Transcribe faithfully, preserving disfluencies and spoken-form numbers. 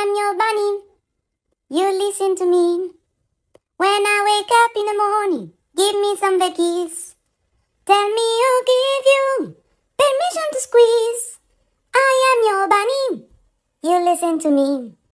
am your bunny. You listen to me. When I wake up in the morning, give me some veggies. Tell me who give you permission to squeeze. I am your bunny. You listen to me.